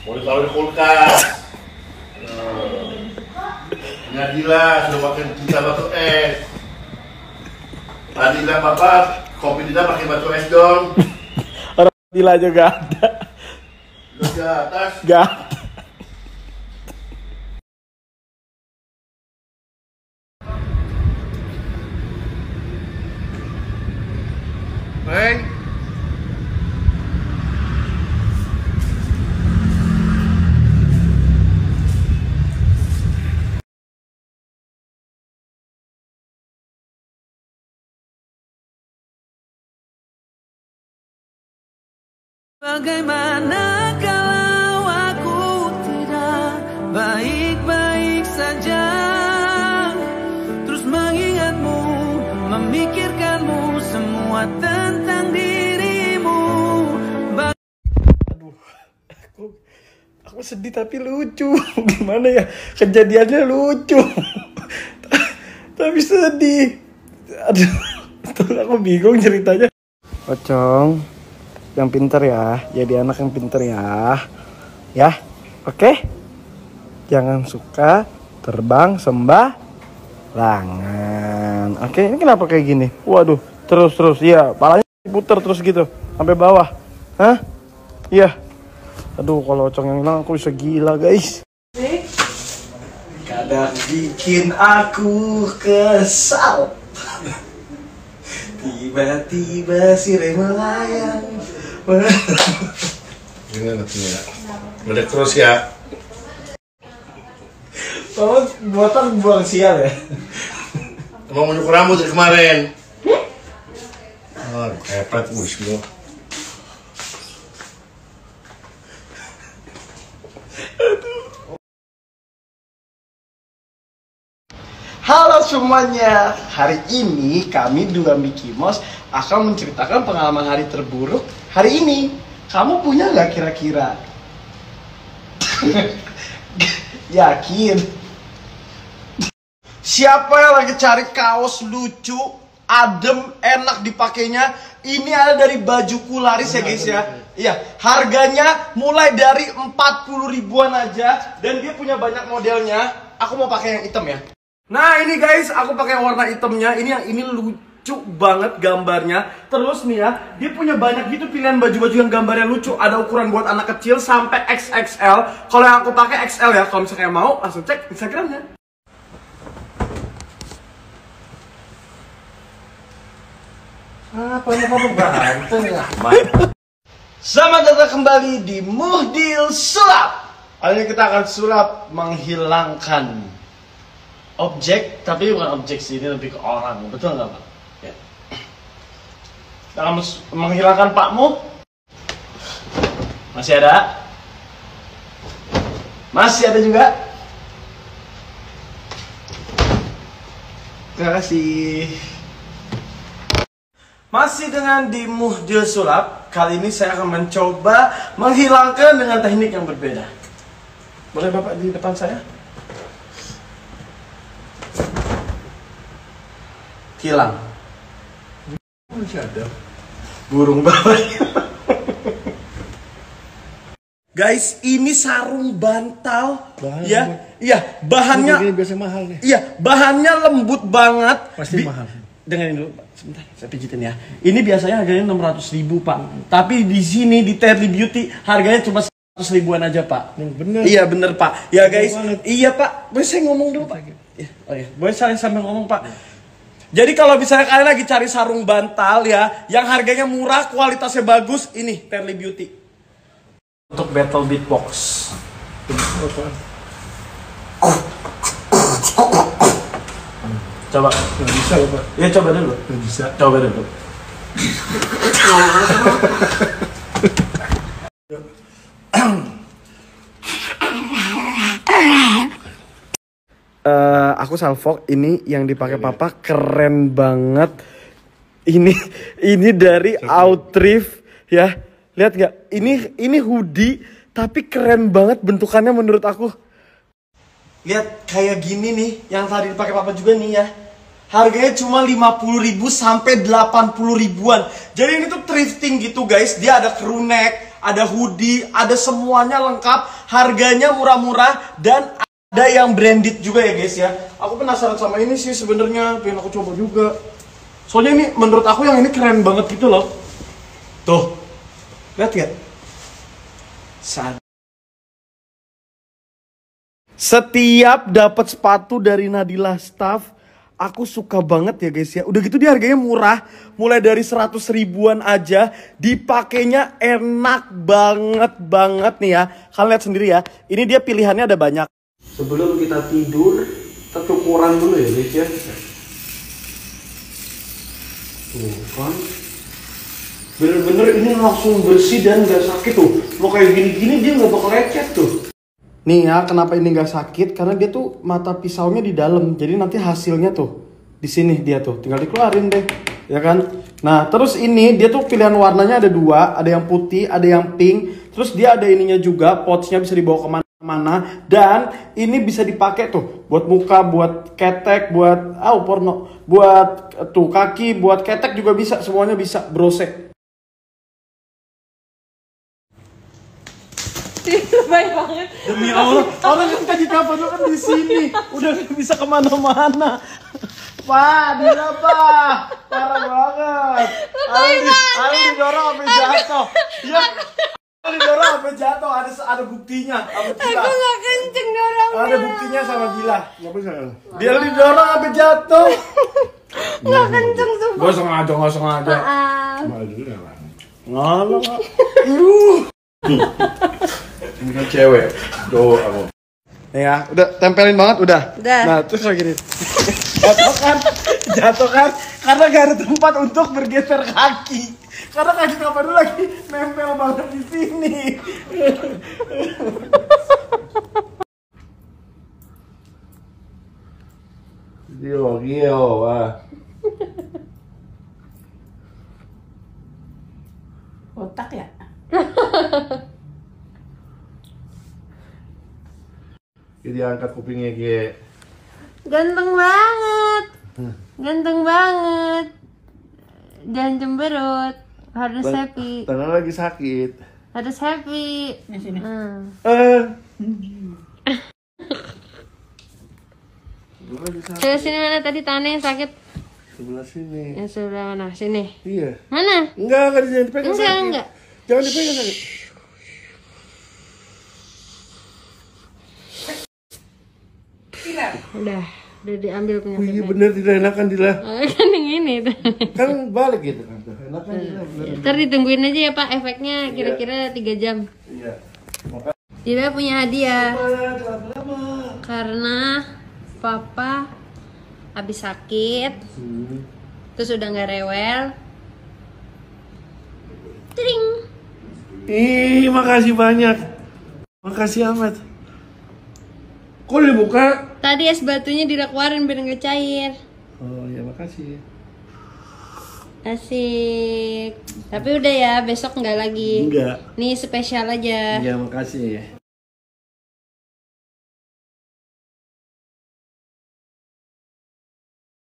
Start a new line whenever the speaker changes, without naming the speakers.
Mau ditaruh di kulkas. Nadila sudah makan kita batu es. Nadila papa, kopi kita pakai batu es dong.
Orang Nadila aja gak ada.
Udah ke atas.
Gak.
Hey.
Bagaimana kalau aku tidak baik-baik saja, terus mengingatmu, memikirkanmu, semua tentang dirimu.
Aduh, aku sedih tapi lucu. Gimana ya, kejadiannya lucu tapi sedih. Aduh, aku bingung ceritanya. Pocong yang pinter ya, jadi anak yang pinter ya. Ya, oke? Jangan suka terbang sembarangan. Oke, ini kenapa kayak gini? Waduh, terus, iya, palanya diputer terus gitu, sampai bawah. Hah? Iya. Aduh, kalau Ocong yang hilang aku bisa gila, guys. Kadang bikin aku kesal. Tiba-tiba sirene melayang.
Gimana tuh ya? Udah terus ya.
Kamu buatan buang sial ya?
Mau nyukur rambut dari kemarin. Oh, kepet bus lo.
Halo semuanya, hari ini kami dua Mickey Mouse akan menceritakan pengalaman hari terburuk hari ini. Kamu punya nggak kira-kira? Yakin? Siapa yang lagi cari kaos lucu, adem, enak dipakainya? Ini ada dari Bajuku laris ya guys ya. Iya, harganya mulai dari 40 ribuan aja dan dia punya banyak modelnya. Aku mau pakai yang hitam ya. Nah ini guys, aku pakai warna hitamnya. Ini yang ini lucu banget gambarnya. Terus nih ya, dia punya banyak gitu pilihan baju-baju yang gambarnya lucu. Ada ukuran buat anak kecil sampai XXL. Kalau yang aku pakai XL ya. Kalau misalnya mau, langsung cek Instagramnya. Apa berantem ya? Selamat datang kembali di Muhdil Sulap. Hari ini kita akan sulap menghilangkan objek, tapi bukan objek sih, ini lebih ke orang, betul nggak Pak? Ya. Kita akan menghilangkan Pakmu. Masih ada? Masih ada juga? Terima kasih. Masih dengan di Muhdil Sulap. Kali ini saya akan mencoba menghilangkan dengan teknik yang berbeda. Boleh Bapak di depan saya? Hilang.
Masih ada.
Burung bawahnya. Guys, ini sarung bantal. Ya, iya, bahannya.
Ini biasa mahal nih.
Iya, bahannya lembut banget.
Pasti mahal.
Dengerin dulu, Pak. Sebentar, saya pijitin ya. Ini biasanya harganya 600.000, Pak. Tapi di sini di Terly Beauty harganya cuma 100 ribuan aja, Pak.
Bener.
Iya, bener, Pak. Ya, guys. Iya, Pak. Boleh saya ngomong dulu, Pak? Ya, oh ya. Boleh saya sambil ngomong, Pak? Jadi kalau misalnya kalian lagi cari sarung bantal ya, yang harganya murah, kualitasnya bagus, ini Terly Beauty. Untuk battle beatbox. Coba.
Nggak bisa ya Pak?
Ya coba dulu.
Nggak bisa.
Coba dulu. Aku salfok, ini yang dipakai Papa keren banget. Ini dari Outriff ya. Lihat nggak? Ini hoodie tapi keren banget bentukannya menurut aku. Lihat kayak gini nih, yang tadi dipakai Papa juga nih ya. Harganya cuma 50.000 sampai 80 ribuan. Jadi ini tuh thrifting gitu guys. Dia ada crew neck, ada hoodie, ada semuanya lengkap, harganya murah-murah dan ada yang branded juga ya guys ya. Aku penasaran sama ini sih sebenarnya, pengen aku coba juga. Soalnya ini menurut aku yang ini keren banget gitu loh. Tuh, lihat gak? Setiap dapat sepatu dari Nadila Staff, aku suka banget ya guys ya. Udah gitu dia harganya murah, mulai dari 100 ribuan aja. Dipakainya enak banget nih ya. Kalian lihat sendiri ya. Ini dia pilihannya ada banyak. Sebelum kita tidur, kita cukuran dulu ya guys ya. Tuh kan. Bener-bener ini langsung bersih dan gak sakit tuh. Lo kayak gini-gini dia gak bakal lecet tuh. Nih ya, kenapa ini gak sakit? Karena dia tuh mata pisaunya di dalam. Jadi nanti hasilnya tuh di sini dia tuh. Tinggal dikeluarin deh, ya kan? Nah, terus ini dia tuh pilihan warnanya ada dua. Ada yang putih, ada yang pink. Terus dia ada ininya juga, pouchnya bisa dibawa kemana-mana. Dan ini bisa dipakai tuh buat muka, buat ketek, buat porno, buat tuh kaki, buat ketek juga bisa. Semuanya bisa, brosek.
Baik banget.
Demi Allah, orang kan tadi kapan lu kan di sini, udah gak bisa kemana-mana. Pak, Dila Pak, parah banget. Ali didorong sampai jatuh. Ya, Ali didorong sampai jatuh. Ada buktinya sama Dila.
Aku gak kenceng dorongnya.
Ada buktinya sama Dila.
Nggak bisa.
Dia didorong sampai jatuh.
Gak kenceng sumpah.
Gak sengaja.
Maaf.
Malah dulu ya Bang.
Ngalah.
Ini kan cewek, cowok aku.
Ya, udah tempelin banget udah.
Udah.
Nah, terus kayak gini. Jatuh kan? Karena gak ada tempat untuk bergeser kaki. Karena kaki kapan dulu lagi nempel banget di sini.
Gio, wah.
Otak ya?
Jadi angkat kupingnya Gie.
Ganteng banget. Ganteng banget. Jangan cemberut. Harus happy.
Tangan lagi sakit.
Harus happy. Di sini. Sebelah sini mana tadi tangannya yang sakit?
Sebelah sini.
Yang sebelah mana? Sini.
Iya.
Mana?
Enggak dipegang
Enggak,
sakit.
enggak.
Jangan dipegang sakit.
Udah diambil
Oh iya
penyakitnya.
bener tidak enakan Dila.
Kan yang ini tuh.
Kan balik gitu kan. Enakan Dila bener.
Ntar ditungguin aja ya Pak efeknya kira-kira 3 jam.
Iya.
Dila punya hadiah. Karena Papa habis sakit. Terus udah nggak rewel. Tring.
Ih, makasih banyak. Makasih amat. Kok dibuka?
Tadi es batunya dikeluarin biar nggak cair.
Oh ya makasih.
Asik. Tapi udah ya, besok nggak lagi.
Enggak.
Nih spesial aja.
Iya makasih.